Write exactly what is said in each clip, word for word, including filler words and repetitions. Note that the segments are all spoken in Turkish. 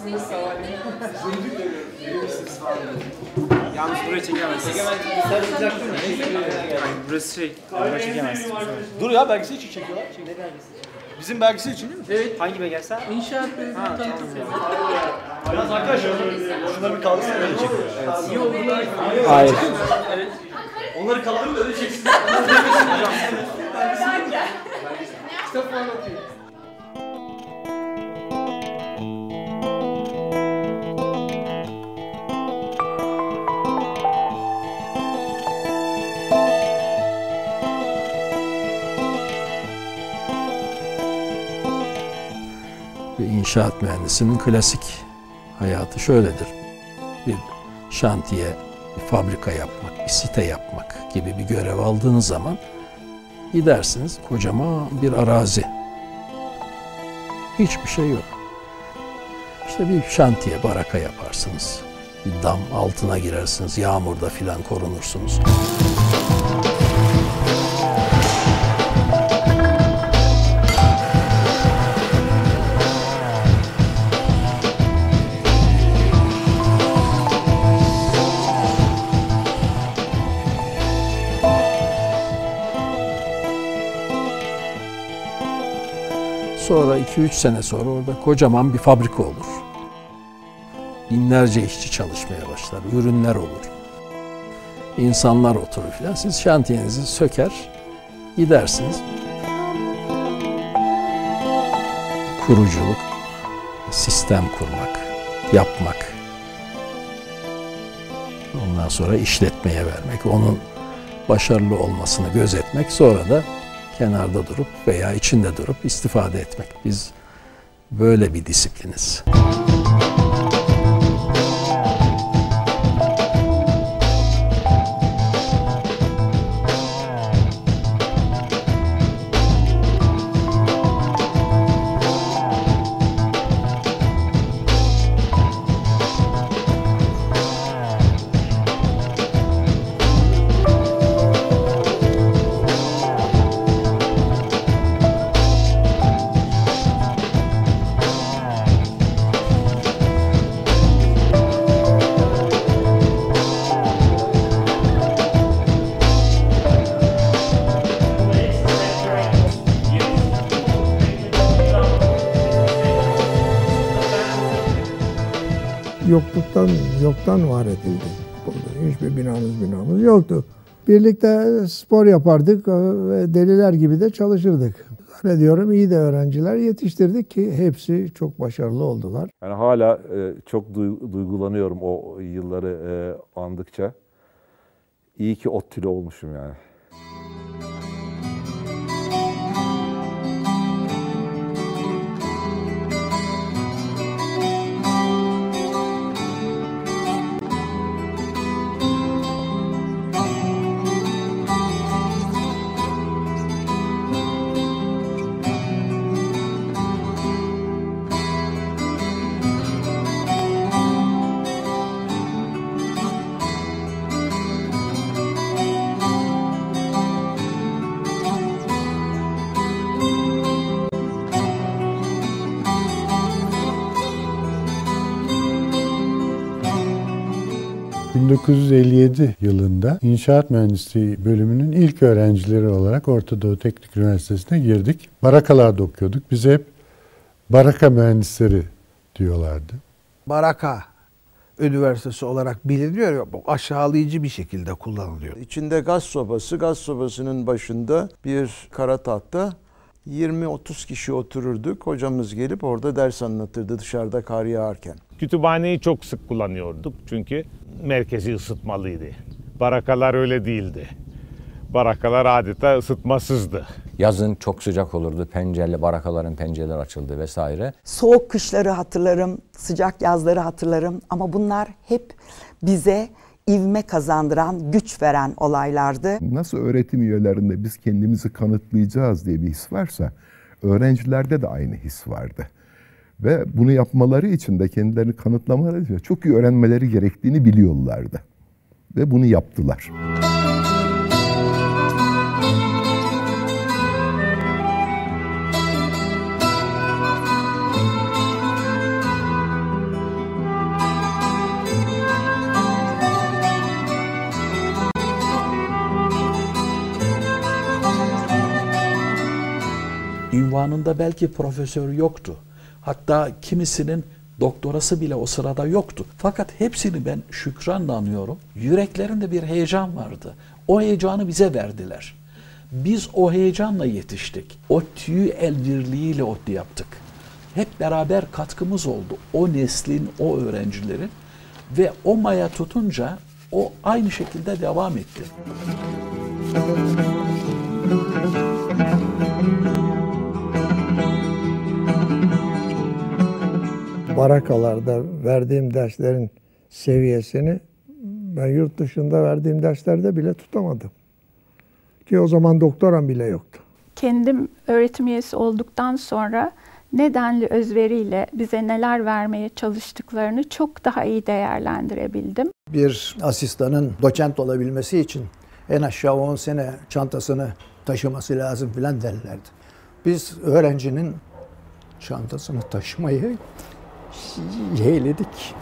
nasılsınız? Yalnız burayı çekemezsin. Çekemezsin. Sarılacaktın mı? Burası şey, burayı çekemezsin. Dur ya, belgesel için çekiyorlar. Ne belgesi? Bizim belgesel için değil mi? Evet. Hangi belgesel? İnşaat belgesel. Ha, tamam. Biraz arkadaşlar, şunları bir kaldırsın öyle çekiyor. Evet. Yok, bunlar... Hayır. Evet. Onları kaldırın da öyle çeksin. Kitap falan okuyun. Bir inşaat mühendisinin klasik hayatı şöyledir. Bir şantiye, bir fabrika yapmak, bir site yapmak gibi bir görev aldığınız zaman gidersiniz, kocaman bir arazi. Hiçbir şey yok. İşte bir şantiye, baraka yaparsınız. Bir dam altına girersiniz, yağmurda filan korunursunuz. Sonra iki üç sene sonra orada kocaman bir fabrika olur. Binlerce işçi çalışmaya başlar, ürünler olur. İnsanlar oturur filan. Siz şantiyenizi söker, gidersiniz. Kuruculuk, sistem kurmak, yapmak. Ondan sonra işletmeye vermek, onun başarılı olmasını gözetmek, sonra da kenarda durup veya içinde durup istifade etmek. Biz böyle bir disipliniz. Yokluktan, yoktan var edildi. Hiçbir binamız binamız yoktu. Birlikte spor yapardık ve deliler gibi de çalışırdık. Zannediyorum iyi de öğrenciler yetiştirdik ki hepsi çok başarılı oldular. Yani hala e, çok duygulanıyorum o yılları e, andıkça. İyi ki ODTÜ'lü olmuşum yani. bin dokuz yüz elli yedi yılında İnşaat Mühendisliği bölümünün ilk öğrencileri olarak Orta Doğu Teknik Üniversitesi'ne girdik. Barakalarda okuyorduk. Bize hep baraka mühendisleri diyorlardı. Baraka Üniversitesi olarak biliniyor ya, aşağılayıcı bir şekilde kullanılıyor. İçinde gaz sobası, gaz sobasının başında bir kara tahta, yirmi otuz kişi otururduk. Hocamız gelip orada ders anlatırdı dışarıda kar yağarken. Kütüphaneyi çok sık kullanıyorduk çünkü merkezi ısıtmalıydı. Barakalar öyle değildi. Barakalar adeta ısıtmasızdı. Yazın çok sıcak olurdu. Pencereli barakaların pencereleri açıldı vesaire. Soğuk kışları hatırlarım, sıcak yazları hatırlarım ama bunlar hep bize ivme kazandıran, güç veren olaylardı. Nasıl öğretim üyelerinde biz kendimizi kanıtlayacağız diye bir his varsa, öğrencilerde de aynı his vardı. Ve bunu yapmaları için de kendilerini kanıtlamaları için çok iyi öğrenmeleri gerektiğini biliyorlardı. Ve bunu yaptılar. Zamanında belki profesör yoktu. Hatta kimisinin doktorası bile o sırada yoktu. Fakat hepsini ben şükranla anıyorum. Yüreklerinde bir heyecan vardı. O heyecanı bize verdiler. Biz o heyecanla yetiştik. ODTÜ'yü el birliğiyle ODTÜ yaptık. Hep beraber katkımız oldu. O neslin, o öğrencilerin ve o maya tutunca o aynı şekilde devam etti. Barakalarda verdiğim derslerin seviyesini ben yurt dışında verdiğim derslerde bile tutamadım. Ki o zaman doktoram bile yoktu. Kendim öğretim üyesi olduktan sonra nedenli özveriyle bize neler vermeye çalıştıklarını çok daha iyi değerlendirebildim. Bir asistanın doçent olabilmesi için en aşağı on sene çantasını taşıması lazım filan derlerdi. Biz öğrencinin çantasını taşımayı yeğledik.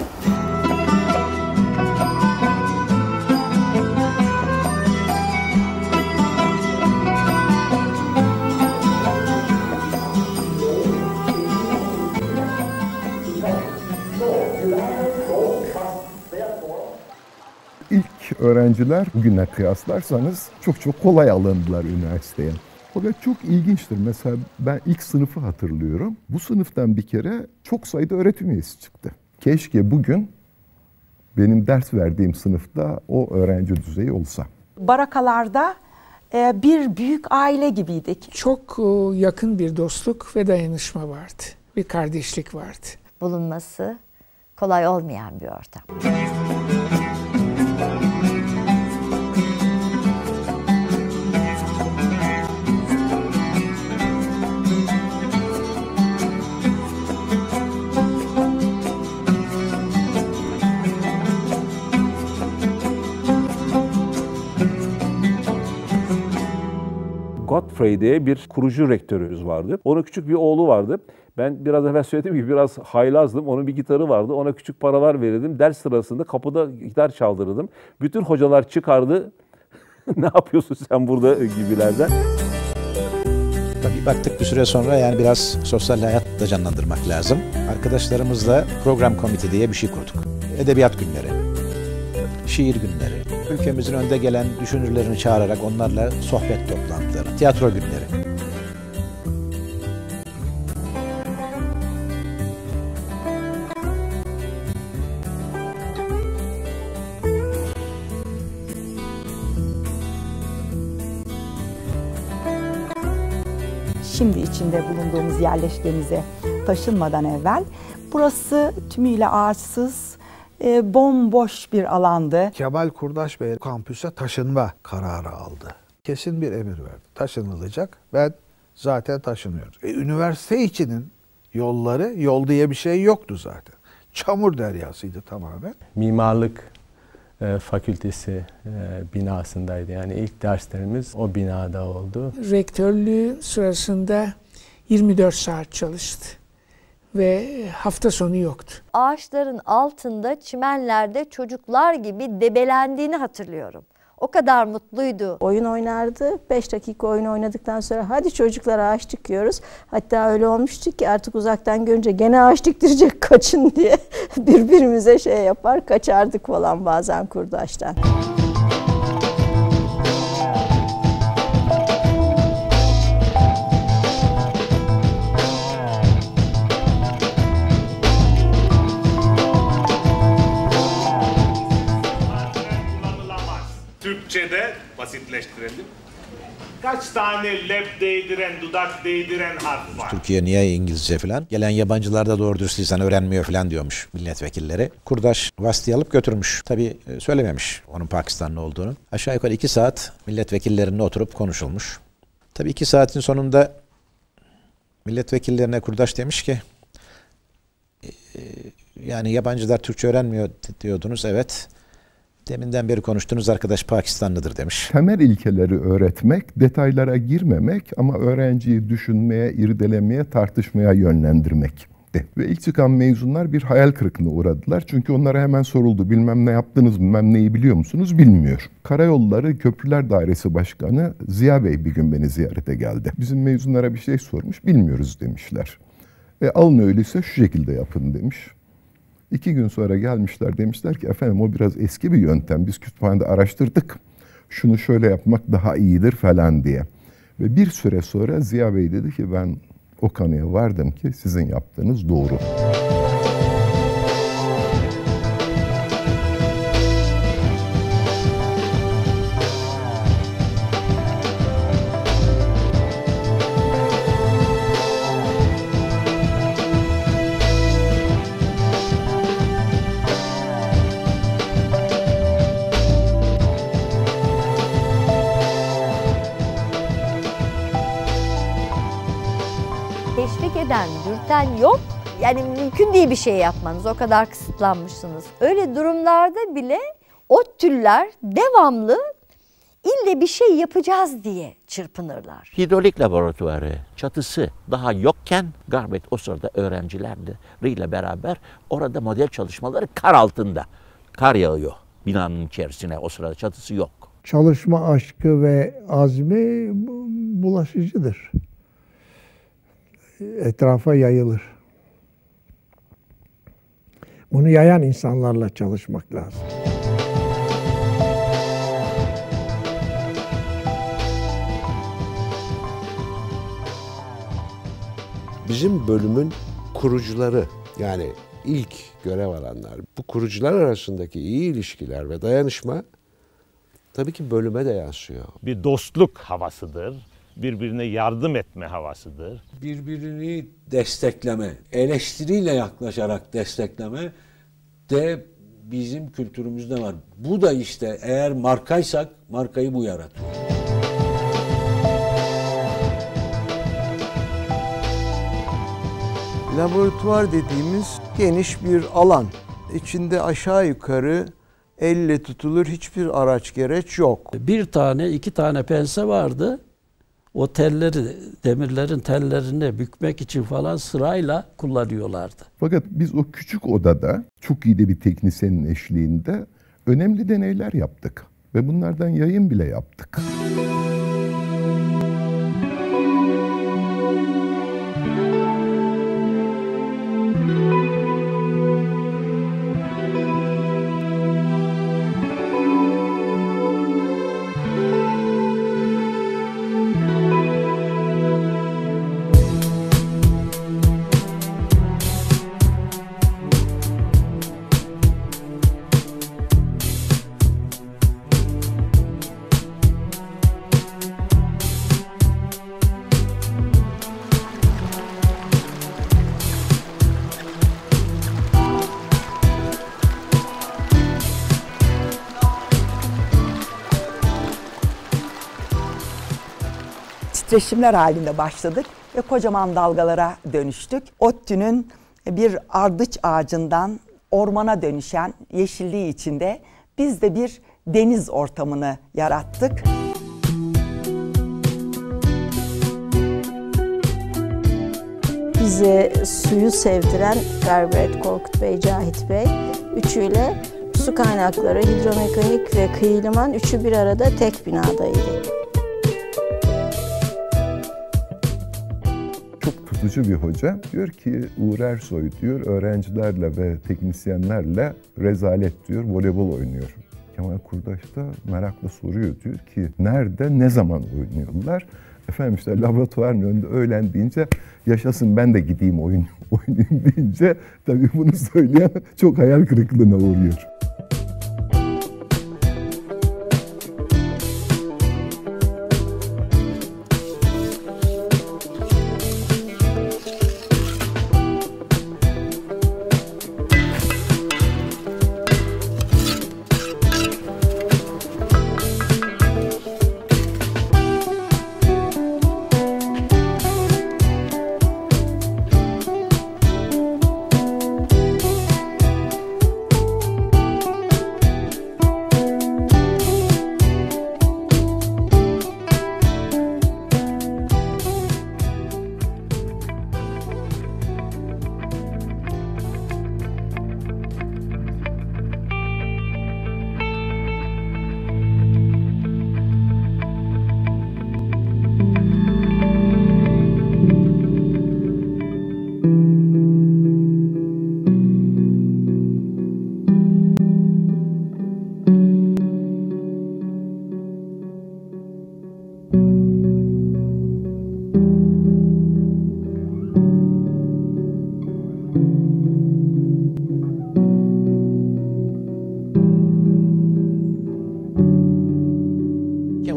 İlk öğrenciler bugüne kıyaslarsanız çok çok kolay alındılar üniversiteye. Fakat çok ilginçtir. Mesela ben ilk sınıfı hatırlıyorum. Bu sınıftan bir kere çok sayıda öğretim üyesi çıktı. Keşke bugün benim ders verdiğim sınıfta o öğrenci düzeyi olsa. Barakalarda bir büyük aile gibiydik. Çok yakın bir dostluk ve dayanışma vardı. Bir kardeşlik vardı. Bulunması kolay olmayan bir ortam. Godfrey diye bir kurucu rektörümüz vardı. Onun küçük bir oğlu vardı. Ben biraz evvel söylediğim gibi biraz haylazdım. Onun bir gitarı vardı. Ona küçük paralar verirdim. Ders sırasında kapıda gitar çaldırırdım. Bütün hocalar çıkardı. Ne yapıyorsun sen burada gibilerden. Tabii baktık bir süre sonra yani biraz sosyal hayat da canlandırmak lazım. Arkadaşlarımızla program komite diye bir şey kurduk. Edebiyat günleri, şiir günleri, ülkemizin önde gelen düşünürlerini çağırarak onlarla sohbet toplantıları, tiyatro günleri. Şimdi içinde bulunduğumuz yerleşkemize taşınmadan evvel burası tümüyle ağaçsız, e, bomboş bir alandı. Kemal Kurdaş Bey kampüse taşınma kararı aldı. Kesin bir emir verdi. Taşınılacak. Ben zaten taşınıyorum. E, üniversite içinin yolları, yol diye bir şey yoktu zaten. Çamur deryasıydı tamamen. Mimarlık e, fakültesi e, binasındaydı. Yani ilk derslerimiz o binada oldu. Rektörlüğü sırasında yirmi dört saat çalıştı ve hafta sonu yoktu. Ağaçların altında, çimenlerde çocuklar gibi debelendiğini hatırlıyorum. O kadar mutluydu. Oyun oynardı. beş dakika oyun oynadıktan sonra hadi çocuklar ağaç dikiyoruz. Hatta öyle olmuştu ki artık uzaktan görünce gene ağaç diktirecek kaçın diye birbirimize şey yapar kaçardık falan bazen Kurdaş'tan. Türkçe'de basitleştirelim. Kaç tane lep değdiren, dudak değdiren harf var? Türkiye niye İngilizce falan? Gelen yabancılar da doğru dürüst lisan öğrenmiyor falan diyormuş milletvekilleri. Kurdaş Vasti alıp götürmüş. Tabii söylememiş onun Pakistanlı olduğunu. Aşağı yukarı iki saat milletvekillerine oturup konuşulmuş. Tabii iki saatin sonunda milletvekillerine Kurdaş demiş ki yani yabancılar Türkçe öğrenmiyor diyordunuz. Evet. Deminden beri konuştuğunuz arkadaş Pakistanlıdır demiş. Temel ilkeleri öğretmek, detaylara girmemek ama öğrenciyi düşünmeye, irdelemeye, tartışmaya yönlendirmek gitti. Ve ilk çıkan mezunlar bir hayal kırıklığına uğradılar. Çünkü onlara hemen soruldu. Bilmem ne yaptınız, bilmem neyi biliyor musunuz? Bilmiyor. Karayolları Köprüler Dairesi Başkanı Ziya Bey bir gün beni ziyarete geldi. Bizim mezunlara bir şey sormuş. Bilmiyoruz demişler. E alın öyleyse şu şekilde yapın demiş. İki gün sonra gelmişler, demişler ki efendim o biraz eski bir yöntem. Biz kütüphanede araştırdık. Şunu şöyle yapmak daha iyidir falan diye. Ve bir süre sonra Ziya Bey dedi ki ben o kanıya vardım ki sizin yaptığınız doğru. Dürten yok. Yani mümkün değil bir şey yapmanız. O kadar kısıtlanmışsınız. Öyle durumlarda bile ODTÜ'lüler devamlı ille bir şey yapacağız diye çırpınırlar. Hidrolik laboratuvarı çatısı daha yokken Garbet o sırada öğrencileriyle beraber orada model çalışmaları kar altında. Kar yağıyor binanın içerisine, o sırada çatısı yok. Çalışma aşkı ve azmi bulaşıcıdır. Etrafa yayılır. Bunu yayan insanlarla çalışmak lazım. Bizim bölümün kurucuları, yani ilk görev alanlar, bu kurucular arasındaki iyi ilişkiler ve dayanışma tabii ki bölüme de yansıyor. Bir dostluk havasıdır. Birbirine yardım etme havasıdır. Birbirini destekleme, eleştiriyle yaklaşarak destekleme de bizim kültürümüzde var. Bu da işte eğer markaysak markayı bu yaratıyor. Laboratuvar dediğimiz geniş bir alan. İçinde aşağı yukarı elle tutulur hiçbir araç gereç yok. Bir tane, iki tane pense vardı. O telleri, demirlerin tellerini bükmek için falan sırayla kullanıyorlardı. Fakat biz o küçük odada çok iyi de bir teknisyenin eşliğinde önemli deneyler yaptık. Ve bunlardan yayın bile yaptık. Titreşimler halinde başladık ve kocaman dalgalara dönüştük. ODTÜ'nün bir ardıç ağacından ormana dönüşen yeşilliği içinde biz de bir deniz ortamını yarattık. Bize suyu sevdiren Garbet, Korkut Bey, Cahit Bey üçüyle su kaynakları, hidromekanik ve kıyı liman üçü bir arada tek binadaydı. Tutucu bir hoca diyor ki Uğur Ersoy diyor öğrencilerle ve teknisyenlerle rezalet diyor voleybol oynuyor. Kemal Kurdaş da merakla soruyor diyor ki nerede ne zaman oynuyorlar? Efendim işte laboratuvarın önünde öğlen deyince yaşasın ben de gideyim oyun oynayayım deyince tabii bunu söyleyen çok hayal kırıklığına uğruyor.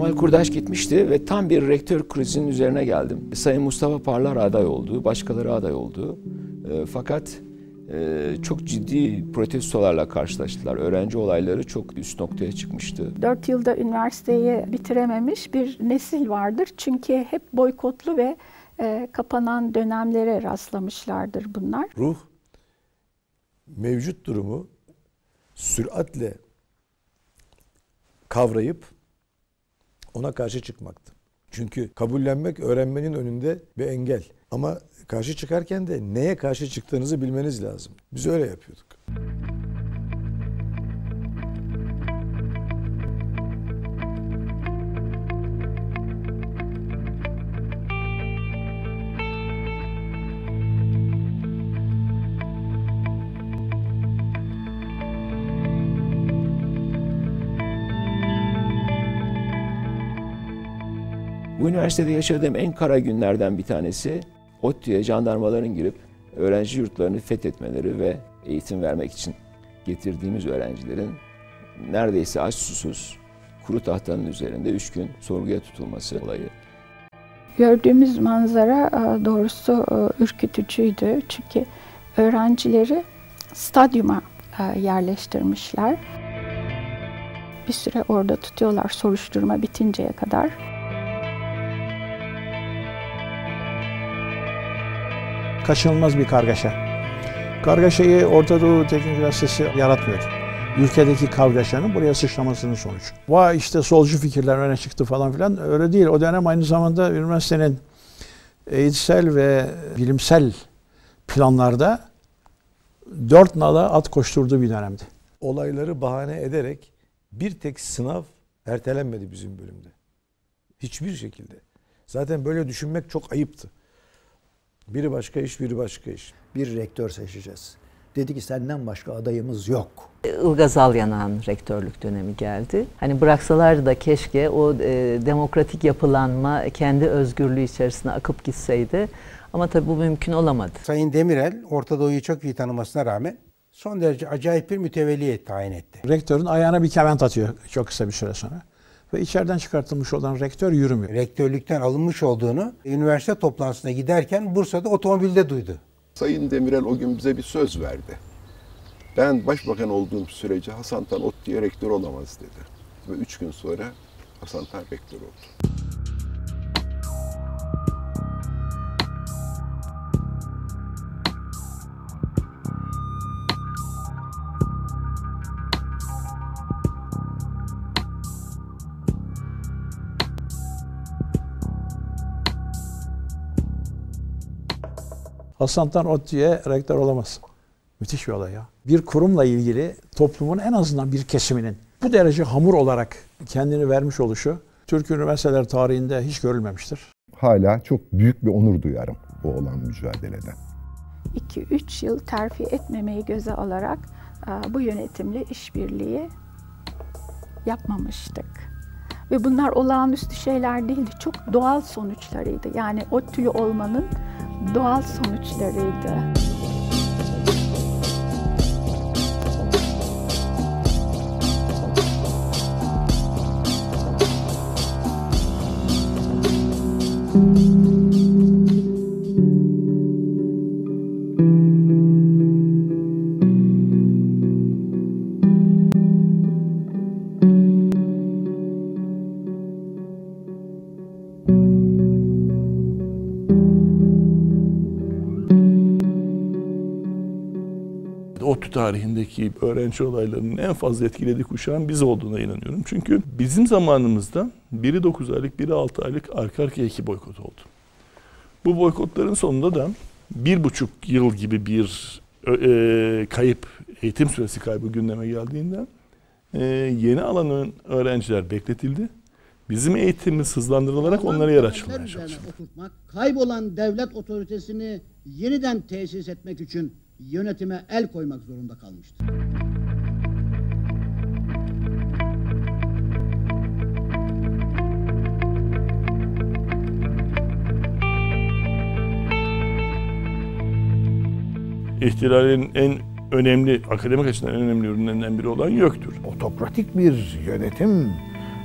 Kemal Kurdaş gitmişti ve tam bir rektör krizinin üzerine geldim. Sayın Mustafa Parlar aday oldu, başkaları aday oldu. E, fakat e, çok ciddi protestolarla karşılaştılar. Öğrenci olayları çok üst noktaya çıkmıştı. Dört yılda üniversiteyi bitirememiş bir nesil vardır. Çünkü hep boykotlu ve e, kapanan dönemlere rastlamışlardır bunlar. Ruh, mevcut durumu süratle kavrayıp ona karşı çıkmaktı. Çünkü kabullenmek öğrenmenin önünde bir engel. Ama karşı çıkarken de neye karşı çıktığınızı bilmeniz lazım. Biz öyle yapıyorduk. Bu üniversitede yaşadığım en kara günlerden bir tanesi ODTÜ'ye jandarmaların girip öğrenci yurtlarını fethetmeleri ve eğitim vermek için getirdiğimiz öğrencilerin neredeyse aç susuz kuru tahtanın üzerinde üç gün sorguya tutulması olayı. Gördüğümüz manzara doğrusu ürkütücüydü. Çünkü öğrencileri stadyuma yerleştirmişler. Bir süre orada tutuyorlar soruşturma bitinceye kadar. Kaçınılmaz bir kargaşa. Kargaşayı Orta Doğu Teknik Üniversitesi yaratmıyordu. Ülkedeki kargaşanın buraya sıçramasının sonucu. Vay işte solcu fikirler öne çıktı falan filan. Öyle değil. O dönem aynı zamanda üniversitenin eğitsel ve bilimsel planlarda dört nala at koşturduğu bir dönemdi. Olayları bahane ederek bir tek sınav ertelenmedi bizim bölümde. Hiçbir şekilde. Zaten böyle düşünmek çok ayıptı. Biri başka iş, biri başka iş. Bir rektör seçeceğiz. Dedi ki senden başka adayımız yok. Ilgaz Alyanağ'ın rektörlük dönemi geldi. Hani bıraksalardı da keşke o e, demokratik yapılanma kendi özgürlüğü içerisine akıp gitseydi. Ama tabii bu mümkün olamadı. Sayın Demirel, Orta Doğu'yu çok iyi tanımasına rağmen son derece acayip bir mütevelli tayin etti. Rektörün ayağına bir kement atıyor çok kısa bir süre sonra. Ve içeriden çıkartılmış olan rektör yürümüyor. Rektörlükten alınmış olduğunu üniversite toplantısına giderken Bursa'da otomobilde duydu. Sayın Demirel o gün bize bir söz verdi. Ben başbakan olduğum sürece Hasan Tan ODTÜ'ye rektör olamaz dedi. Ve üç gün sonra Hasan Tan rektör oldu. Hasan Tan ODTÜ'ye rektör olamaz. Müthiş bir olay ya. Bir kurumla ilgili toplumun en azından bir kesiminin bu derece hamur olarak kendini vermiş oluşu Türk üniversiteler tarihinde hiç görülmemiştir. Hala çok büyük bir onur duyarım bu olan mücadeleden. iki üç yıl terfi etmemeyi göze alarak bu yönetimle işbirliği yapmamıştık. Ve bunlar olağanüstü şeyler değildi. Çok doğal sonuçlarıydı. Yani ODTÜ'lü olmanın doğal sonuçlarıydı. ODTÜ tarihindeki öğrenci olaylarının en fazla etkilediği kuşağın biz olduğuna inanıyorum. Çünkü bizim zamanımızda biri dokuz aylık, biri altı aylık arka arkaya iki boykot oldu. Bu boykotların sonunda da bir buçuk yıl gibi bir e, kayıp, eğitim süresi kaybı gündeme geldiğinde e, yeni alan öğrenciler bekletildi. Bizim eğitimimiz hızlandırılarak onlara yer açılmaya çalışıldı. Kaybolan devlet otoritesini yeniden tesis etmek için yönetime el koymak zorunda kalmıştır. İhtilalin en önemli, akademik açıdan en önemli ürünlerinden biri olan YÖK'tür. Otokratik bir yönetim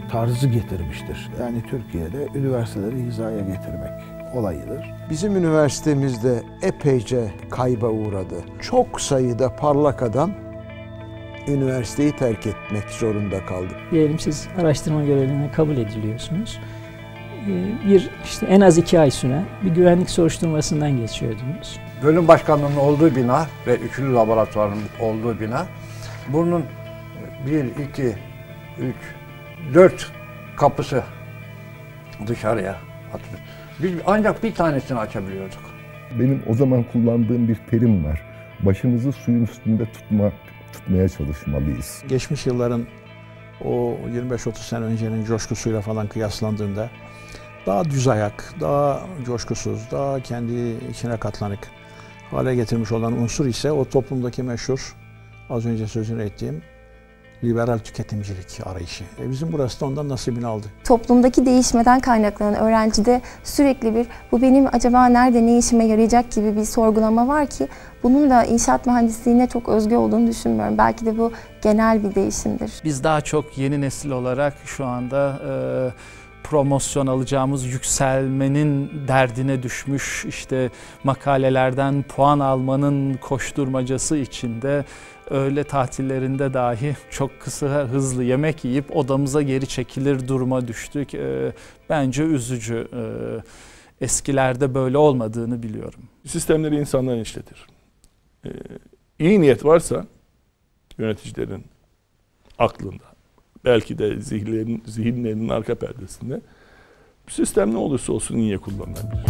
tarzı getirmiştir. Yani Türkiye'de üniversiteleri hizaya getirmek olayıdır. Bizim üniversitemizde epeyce kayba uğradı. Çok sayıda parlak adam üniversiteyi terk etmek zorunda kaldı. Diyelim siz araştırma görevliğine kabul ediliyorsunuz. Bir işte en az iki ay süren bir güvenlik soruşturmasından geçiyordunuz. Bölüm başkanlığının olduğu bina ve üçlü laboratuvarın olduğu bina, bunun bir, iki, üç, dört kapısı dışarıya atılıyor. Biz ancak bir tanesini açabiliyorduk. Benim o zaman kullandığım bir terim var. Başımızı suyun üstünde tutmak, tutmaya çalışmalıyız. Geçmiş yılların o yirmi beş otuz sene öncenin coşkusuyla falan kıyaslandığında daha düz ayak, daha coşkusuz, daha kendi içine katlanık hale getirmiş olan unsur ise o toplumdaki meşhur, az önce sözünü ettiğim liberal tüketimcilik arayışı. E bizim burası da ondan nasibini aldı. Toplumdaki değişmeden kaynaklanan öğrencide sürekli bir bu benim acaba nerede ne işime yarayacak gibi bir sorgulama var ki bunun da inşaat mühendisliğine çok özgü olduğunu düşünmüyorum. Belki de bu genel bir değişimdir. Biz daha çok yeni nesil olarak şu anda e, promosyon alacağımız yükselmenin derdine düşmüş, işte makalelerden puan almanın koşturmacası içinde öğle tatillerinde dahi çok kısa hızlı yemek yiyip odamıza geri çekilir duruma düştük. E, bence üzücü. E, eskilerde böyle olmadığını biliyorum. Sistemleri insanlar işletir. Ee, iyi niyet varsa yöneticilerin aklında, belki de zihinlerin, zihinlerinin arka perdesinde bu sistem ne olursa olsun iyiye kullanılabilir.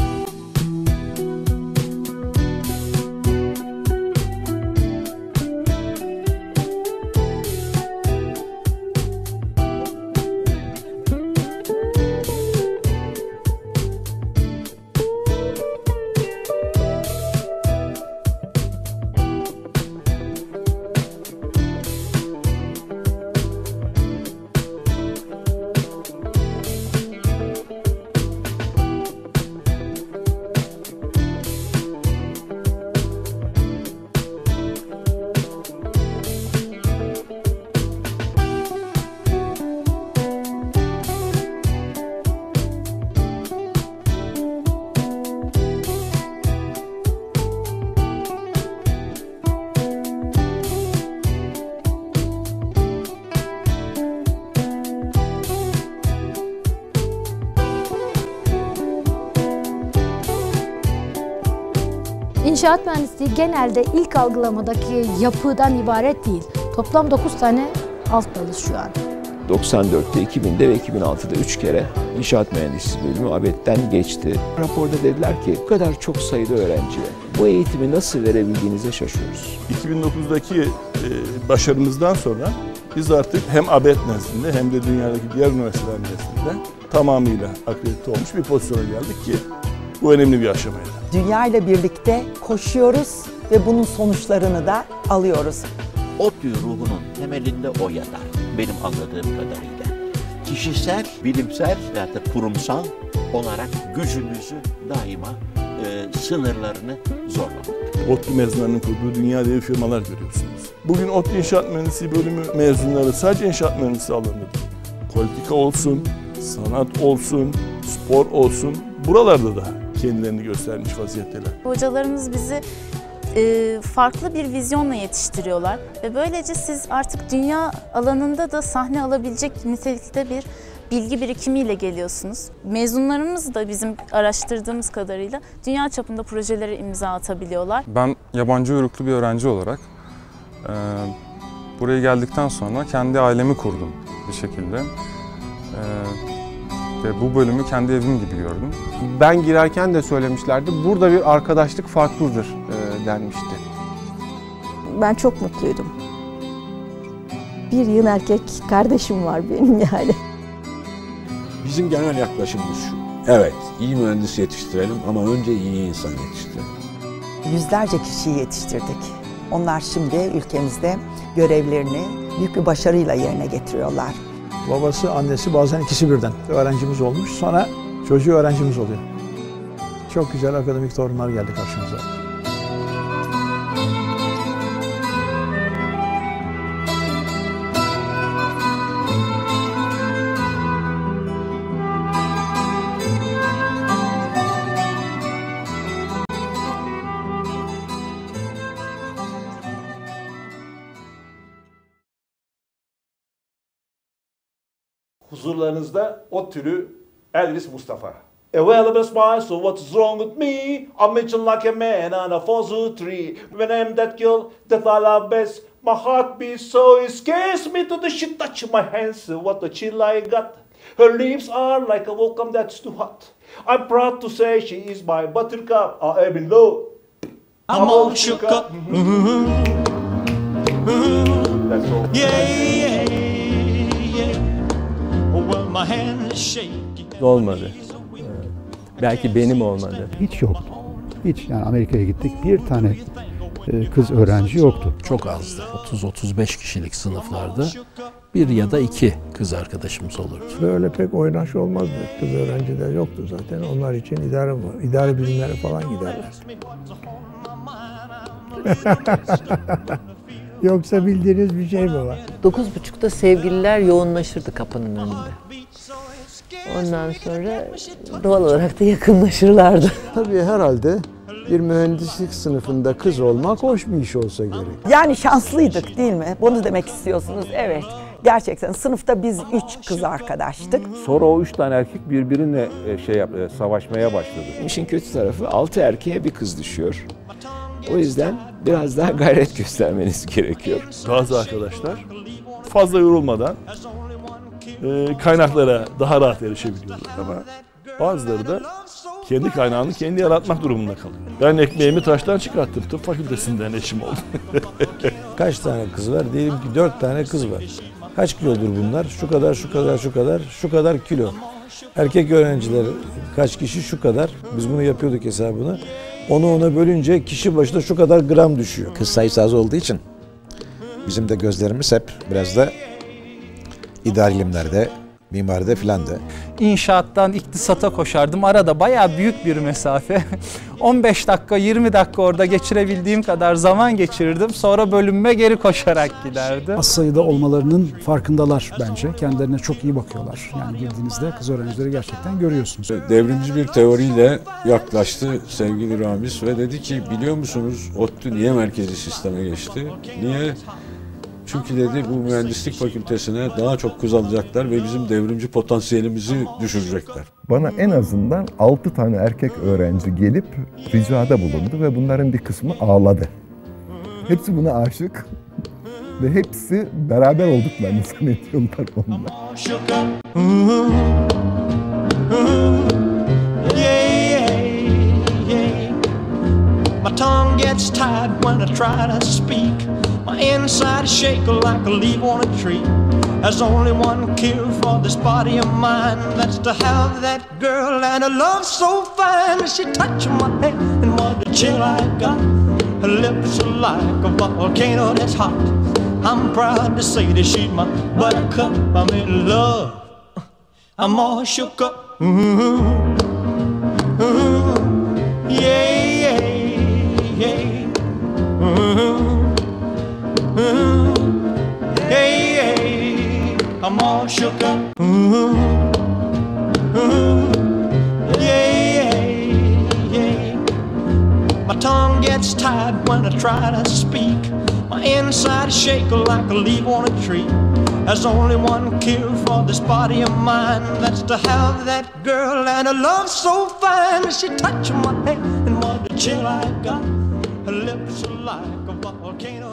İnşaat mühendisliği genelde ilk algılamadaki yapıdan ibaret değil. Toplam dokuz tane alt dalız şu an. doksan dörtte, iki binde ve iki bin altıda üç kere inşaat mühendisliği bölümü ABET'ten geçti. Raporda dediler ki bu kadar çok sayıda öğrenciye bu eğitimi nasıl verebildiğinize şaşıyoruz. iki bin dokuzdaki e, başarımızdan sonra biz artık hem ABET nezdinde hem de dünyadaki diğer üniversiteler nezdinde tamamıyla akredite olmuş bir pozisyona geldik ki bu önemli bir aşamaydı. Dünya ile birlikte koşuyoruz ve bunun sonuçlarını da alıyoruz. ODTÜ ruhunun temelinde o yatar benim anladığım kadarıyla. Kişisel, bilimsel ya da kurumsal olarak gücümüzü daima e, sınırlarını zorlamak. ODTÜ mezunlarının kurduğu dünya devi firmalar görüyorsunuz. Bugün ODTÜ İnşaat Mühendisliği bölümü mezunları sadece inşaat mühendisliği alanında değil. Politika olsun, sanat olsun, spor olsun, buralarda da kendilerini göstermiş vaziyetteler. Hocalarımız bizi e, farklı bir vizyonla yetiştiriyorlar ve böylece siz artık dünya alanında da sahne alabilecek nitelikte bir bilgi birikimiyle geliyorsunuz. Mezunlarımız da bizim araştırdığımız kadarıyla dünya çapında projelere imza atabiliyorlar. Ben yabancı uyruklu bir öğrenci olarak e, buraya geldikten sonra kendi ailemi kurdum bir şekilde. E, Ve bu bölümü kendi evim gibi gördüm. Ben girerken de söylemişlerdi, burada bir arkadaşlık farklıdır e, denmişti. Ben çok mutluydum. Bir yığın erkek kardeşim var benim yani. Bizim genel yaklaşımımız şu. Evet, iyi mühendis yetiştirelim ama önce iyi insan yetiştirelim. Yüzlerce kişiyi yetiştirdik. Onlar şimdi ülkemizde görevlerini büyük bir başarıyla yerine getiriyorlar. Babası, annesi, bazen ikisi birden öğrencimiz olmuş. Sonra çocuğu öğrencimiz oluyor. Çok güzel akademik torunlar geldi karşımıza. huzurlarınızda o türü Elvis Mustafa. A well of a smile, so what's wrong with me? I'm mentioned like a man on a four zoo tree. When I'm that girl that I love best, my heart beats so it scares me to the shit touch my hands. What a chill I got. Her lips are like a welcome that's too hot. I'm proud to say she is my buttercup. I am in love. I'm all shook up. That's all. Yeah, yeah, yeah. Well, my hand is shaking. Olmadı. Belki benim olmadı. Hiç yoktu. Hiç, yani Amerika'ya gittik, bir tane kız öğrenci yoktu. Çok azdı. otuz otuz beş kişilik sınıflarda bir ya da iki kız arkadaşımız olurdu. Böyle pek oynaş olmazdı. Kız öğrenciler yoktu zaten. Onlar için idare var. İdare bilimleri falan giderler. Yoksa bildiğiniz bir şey mi var? Dokuz buçukta sevgililer yoğunlaşırdı kapının önünde. Ondan sonra doğal olarak da yakınlaşırlardı. Tabii herhalde bir mühendislik sınıfında kız olmak hoş bir iş olsa gerek. Yani şanslıydık değil mi? Bunu demek istiyorsunuz. Evet. Gerçekten sınıfta biz üç kız arkadaştık. Sonra o üç tane erkek birbirine şey yap, savaşmaya başladı. İşin kötü tarafı altı erkeğe bir kız düşüyor. O yüzden biraz daha gayret göstermeniz gerekiyor. Bazı arkadaşlar fazla yorulmadan e, kaynaklara daha rahat erişebiliyorlar ama bazıları da kendi kaynağını kendi yaratmak durumunda kalıyor. Ben ekmeğimi taştan çıkarttım. Tıp fakültesinden eşim oldu. Kaç tane kız var? Diyelim ki dört tane kız var. Kaç kilodur bunlar? Şu kadar, şu kadar, şu kadar, şu kadar kilo. Erkek öğrenciler kaç kişi? Şu kadar. Biz bunu yapıyorduk hesabını. Onu ona bölünce kişi başına şu kadar gram düşüyor. Kız sayısı az olduğu için bizim de gözlerimiz hep biraz da idari ilimlerde, mimaride filan da. İnşaattan iktisata koşardım. Arada bayağı büyük bir mesafe. on beş dakika, yirmi dakika orada geçirebildiğim kadar zaman geçirirdim. Sonra bölümüme geri koşarak giderdim. Az sayıda olmalarının farkındalar bence. Kendilerine çok iyi bakıyorlar. Yani girdiğinizde kız öğrencileri gerçekten görüyorsunuz. Devrimci bir teoriyle yaklaştı sevgili Ramiz ve dedi ki biliyor musunuz ODTÜ niye merkezi sisteme geçti? Niye? Çünkü dedi bu mühendislik fakültesine daha çok kız alacaklar ve bizim devrimci potansiyelimizi düşürecekler. Bana en azından altı tane erkek öğrenci gelip ricada bulundu ve bunların bir kısmı ağladı. Hepsi buna aşık ve hepsi beraber olduklarını zannediyorlar onunla. My tongue gets tied when I try to speak. My inside is shaking like a leaf on a tree. There's only one cure for this body of mine. That's to have that girl and a love so fine. She touched my hand and what a chill I got. Her lips are like a volcano that's hot. I'm proud to say that she's my buttercup. I'm in love. I'm all shook up. Mm-hmm. Mm-hmm. Yeah, yeah, yeah. Mm-hmm. Mm-hmm. Hey, hey, I'm all shook up. Mm-hmm. Mm-hmm. Yeah, yeah, yeah. My tongue gets tied when I try to speak. My inside is shaking like a leaf on a tree. There's only one cure for this body of mine. That's to have that girl and a love so fine. She touched my hand and what a chill I got. Her lips are like a volcano.